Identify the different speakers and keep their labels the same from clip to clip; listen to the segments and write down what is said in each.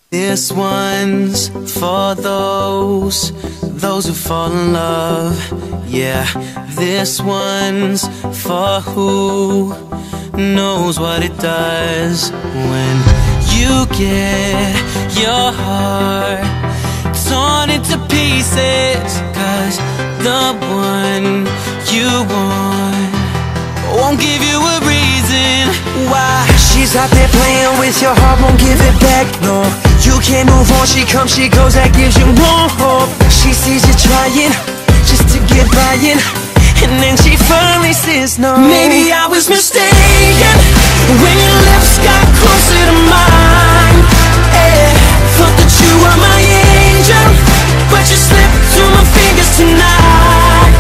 Speaker 1: This one's for those who fall in love. Yeah, this one's for who knows what it does when you get your heart torn into pieces. 'Cause the one you want won't give you a reason why.
Speaker 2: She's out there playing with your heart, won't give it back, no. You can't move on, she comes, she goes, that gives you more hope. She sees you trying just to get by in, and then she finally says no.
Speaker 3: Maybe I was mistaken when your lips got closer to mine. Thought that you were my angel, but you slipped through my fingers tonight.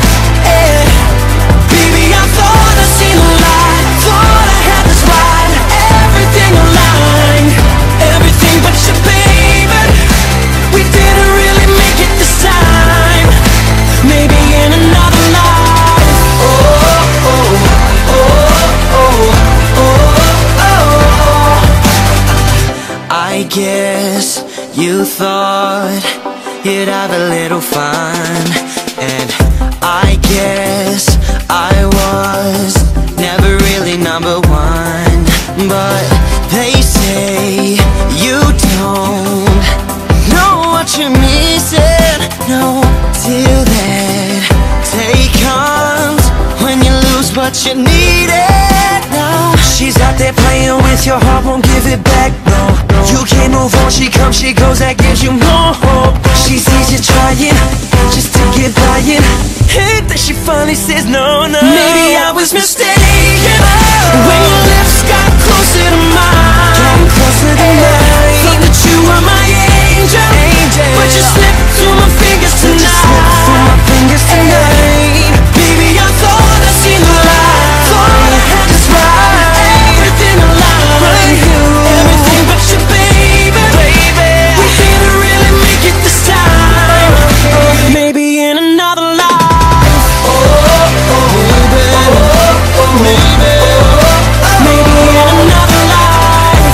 Speaker 3: Baby, I thought I seen a light, thought I had this right, everything aligned, everything but you, baby. We didn't really make it this time. Maybe in another life. Oh, oh, oh, oh, oh, oh.
Speaker 1: I guess you thought you'd have a little fun, and I guess I was never really number one. But they say you don't know what you're missing. No, till that day comes when you lose what you needed. No,
Speaker 2: she's out there playing with your heart, won't give it back, no. You can't move on, she comes, she goes, that gives you more hope. She sees you trying just to get by in, and then she finally says no, no.
Speaker 3: Maybe I was mistaken when your lips got closer to mine.
Speaker 2: Getting closer to mine.
Speaker 3: Thought that you were my angel, but you slipped through my fingers tonight. Baby, I thought I seen the light, thought I had this right, everything aligned, everything but you, baby. We didn't really make it this time. Maybe in another life. Oh, oh, baby. Maybe in another life.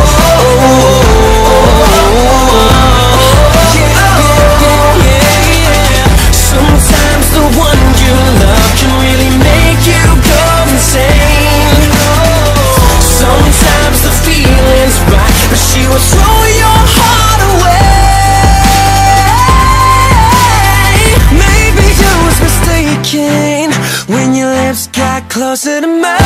Speaker 3: Sometimes the one you love can really make you go insane. Sometimes the feeling's right, but she will throw your heart away.
Speaker 2: Maybe you was mistaken when your lips got closer to mine.